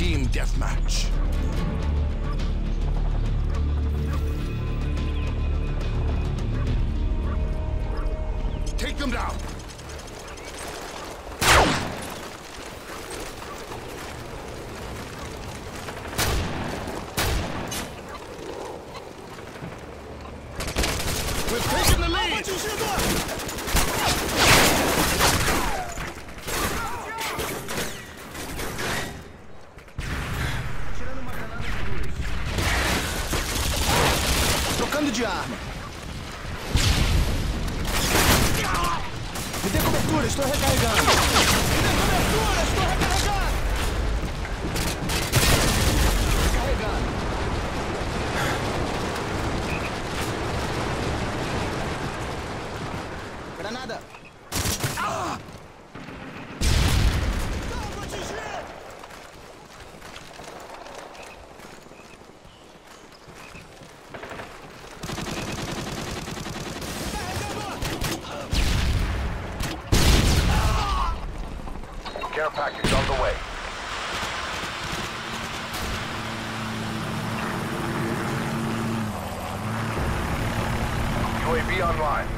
Team deathmatch. Take them down. We've taken the lead. Trocando de arma. Me dê cobertura, estou recarregando. Me dê cobertura, estou recarregando. Recarregando. Granada. Ah! Não, vou atingir! Care package on the way. UAV online.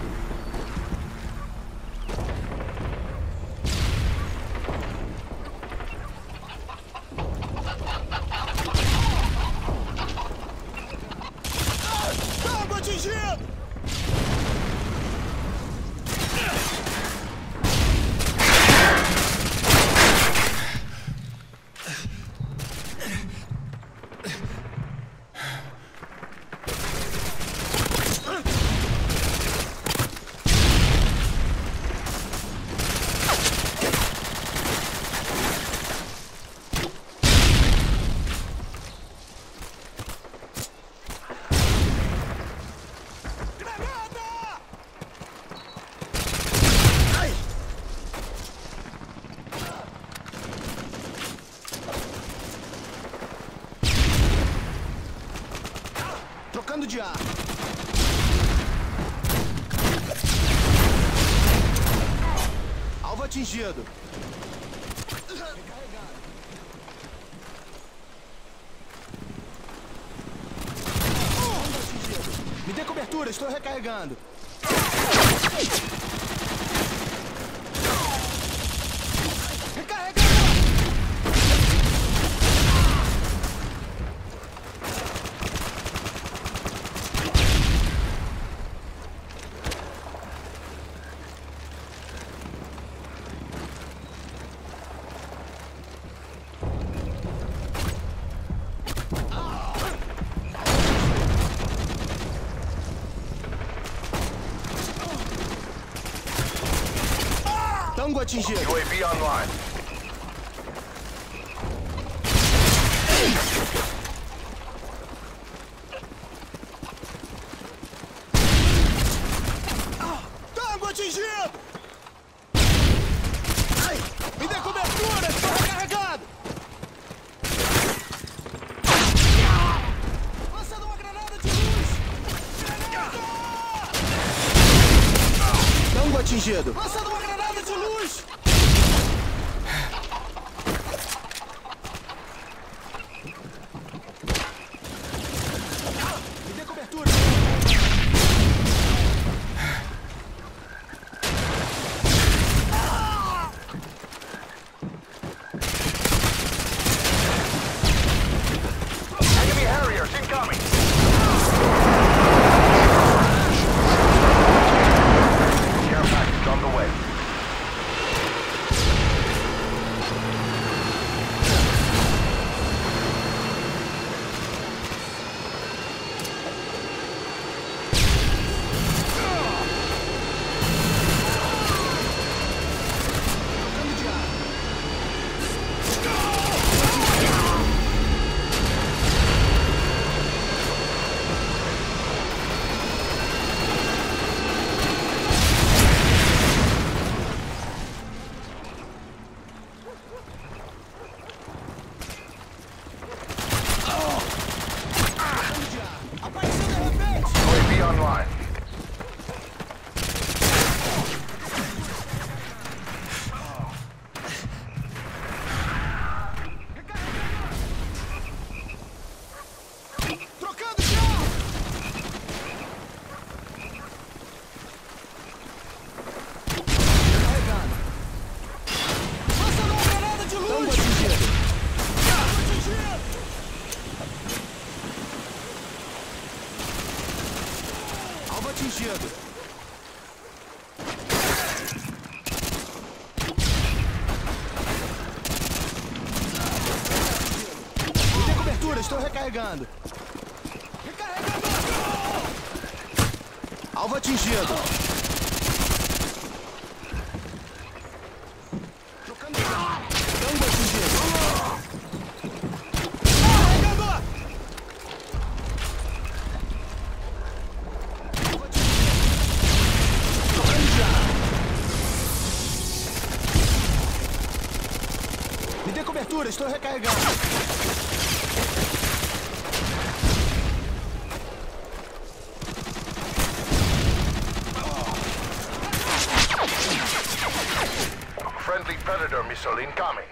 Tango atingido! Trocando de ar. Alvo atingido. Alvo atingido. Me dê cobertura, estou recarregando. Recarregando! Tango atingido. UAV online. Tango atingido! Ai, me dê cobertura, estou recarregado! Lançando uma granada de luz! Granada! Tango atingido! Lançando uma granada de luz! Me dê cobertura! Enemy Harriers incoming. Care package on the way. Recarregando. Recarregando! Alvo atingido. Trocando já. Gangue atingido. Carregando! Alvo atingido. Trocando já. Me dê cobertura, estou recarregando. Friendly Predator missile incoming.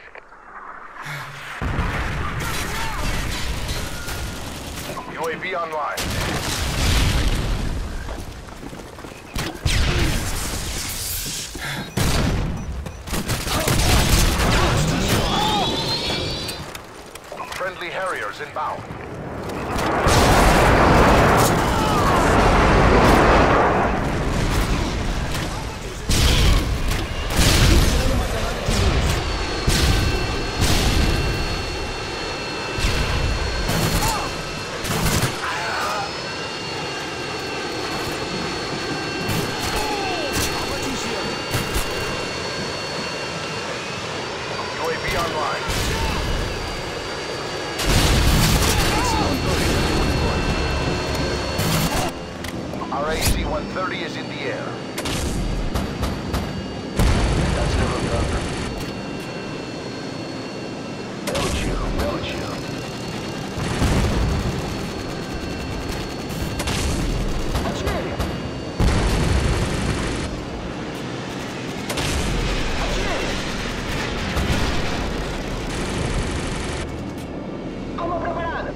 UAV online. Friendly Harriers inbound. UAV online. Our AC-130 is in the air. That's never thunder. Belgium. Como preparado?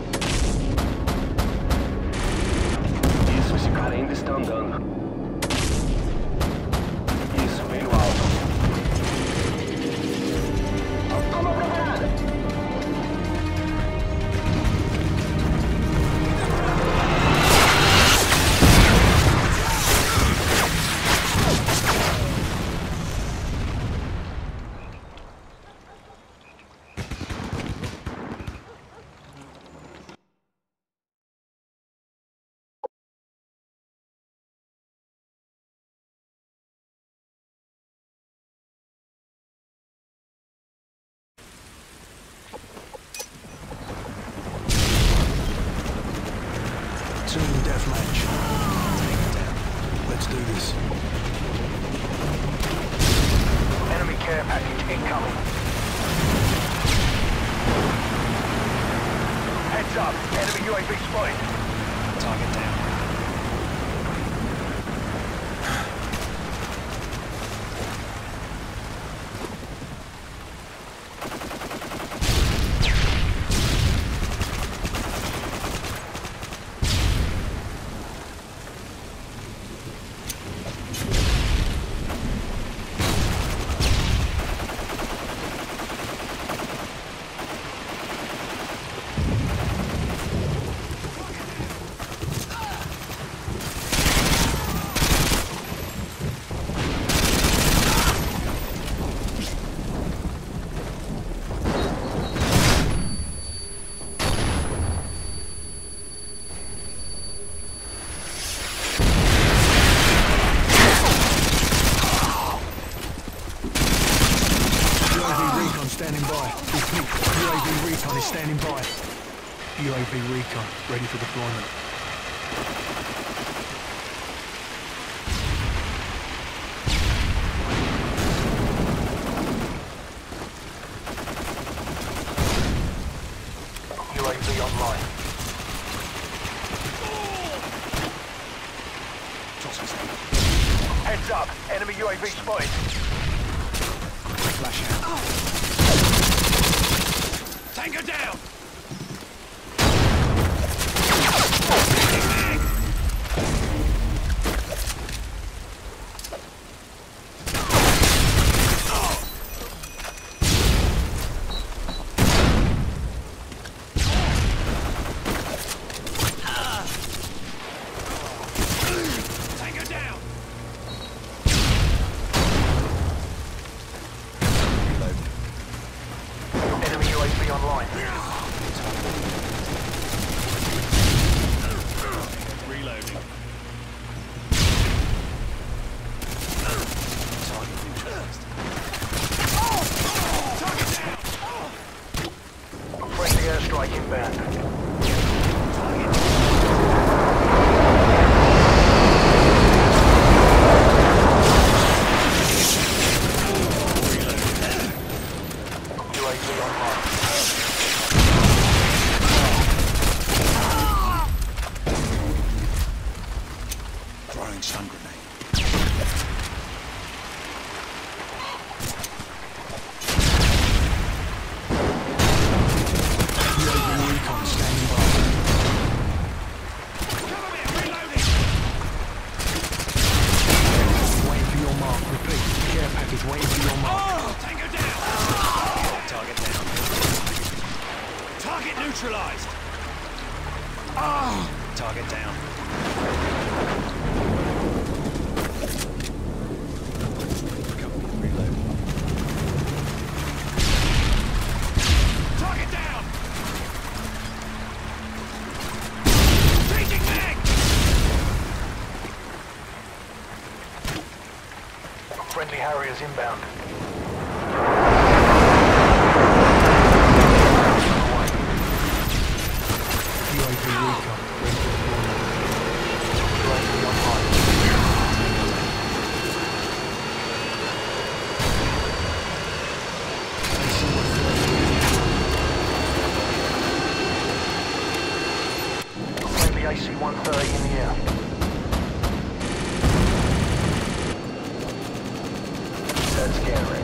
Isso, esse cara ainda está andando. Isso, bem no alto. Como preparado? Team deathmatch. Let's do this. Enemy care package incoming. Heads up, enemy UAV spotted. Target down. Standing by. Repeat. UAV recon is standing by. UAV recon ready for deployment. UAV online. Heads up, enemy UAV spotted. Flash out. Tango down! Tango down! Enemy UAV online. Waiting for your mark. Tango down! Target down. Target neutralized! Target down. Reload. Target down! Changing mag! Friendly Harriers inbound. UAV recon. Ready to deploy. UAV online. Friendly AC-130 in the air. That's scan ready.